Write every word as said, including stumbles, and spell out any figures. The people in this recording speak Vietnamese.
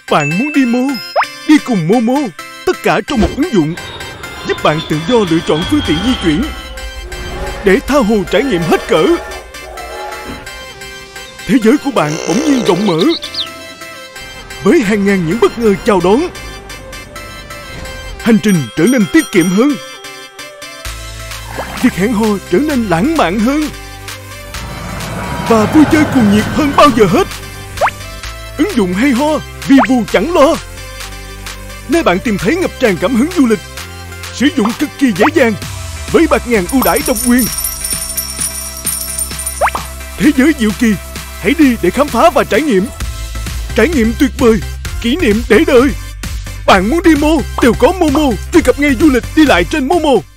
Bạn muốn đi Mô, đi cùng Momo, tất cả trong một ứng dụng, giúp bạn tự do lựa chọn phương tiện di chuyển để tha hồ trải nghiệm hết cỡ. Thế giới của bạn bỗng nhiên rộng mở với hàng ngàn những bất ngờ chào đón. Hành trình trở nên tiết kiệm hơn, việc hẹn hò trở nên lãng mạn hơn, và vui chơi cuồng nhiệt hơn bao giờ hết. Ứng dụng hay ho, Vivu chẳng lo, nơi bạn tìm thấy ngập tràn cảm hứng du lịch, sử dụng cực kỳ dễ dàng với bạt ngàn ưu đãi độc quyền. Thế giới diệu kỳ, hãy đi để khám phá và trải nghiệm. Trải nghiệm tuyệt vời, kỷ niệm để đời. Bạn muốn đi Mô, đều có Momo. Truy cập ngay du lịch đi lại trên Momo.